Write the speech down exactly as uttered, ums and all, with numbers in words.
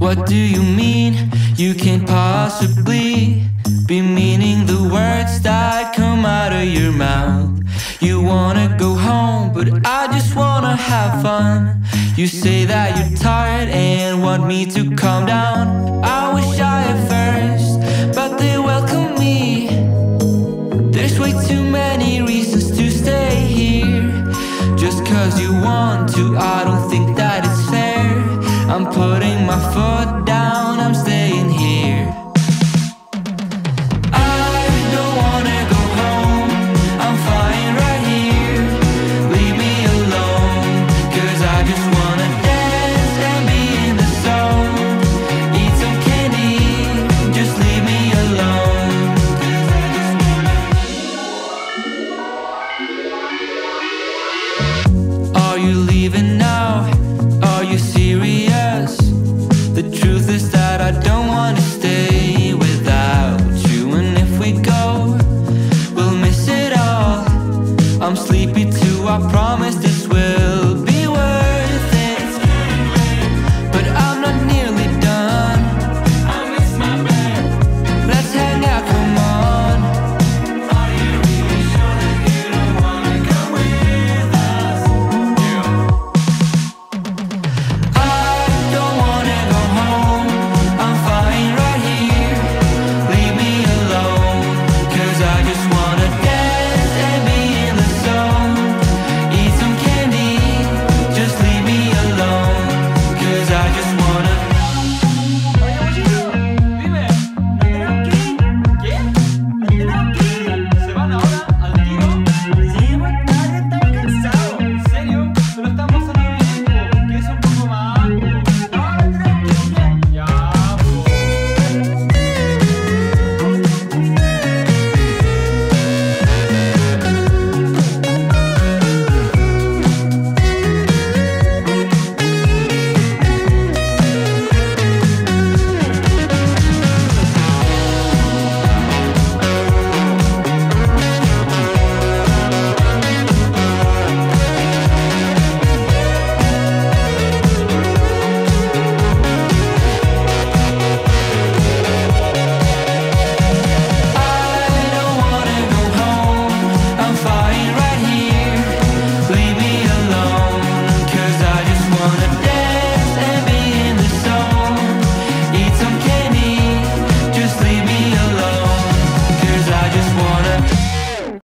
What do you mean? You can't possibly be meaning the words that come out of your mouth. You wanna go home, but I just wanna have fun. You say that you're tired and want me to calm down. I was shy at first, but they welcome me. There's way too many reasons to stay here. Just cause you want to, I don't think that it's fair. I'm putting